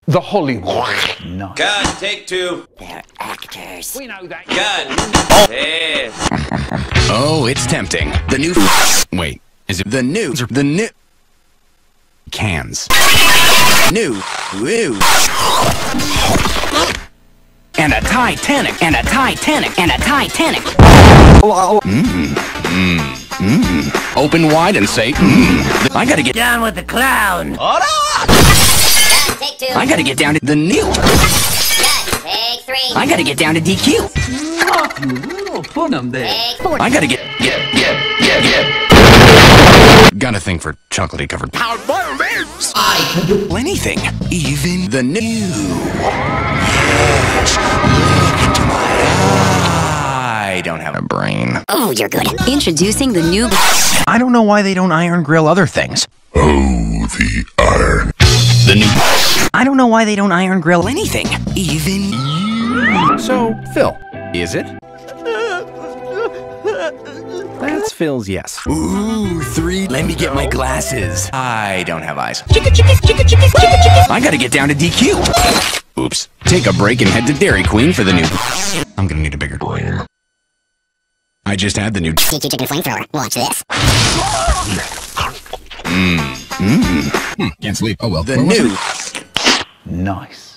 The Hollywood. Nice. Cut, take two. They're actors. We know that. Cut. Yes. Oh, it's tempting. The new... Wait, is it the new... Cans. New. Woo. And a Titanic. And a Titanic. And a Titanic. Open wide and say, I gotta get down with the clown. Take two. I gotta get down to the new. Take three. I gotta get down to DQ. Oh, you little punum there. Take four. I gotta get. Got a thing for chocolatey covered. I can do anything, even the new. I don't have a brain. Oh, you're good. Introducing the new... I don't know why they don't iron grill other things. Oh, the iron. The new... I don't know why they don't iron grill anything, even you. So, Phil, is it? That's Phil's yes. Ooh, 3. Let me get my glasses. I don't have eyes. I gotta get down to DQ. Oops. Take a break and head to Dairy Queen for the new... I'm gonna need a bigger... I just had the new... DQ chicken flamethrower. Watch this. Can't sleep. Oh well. The new... Nice.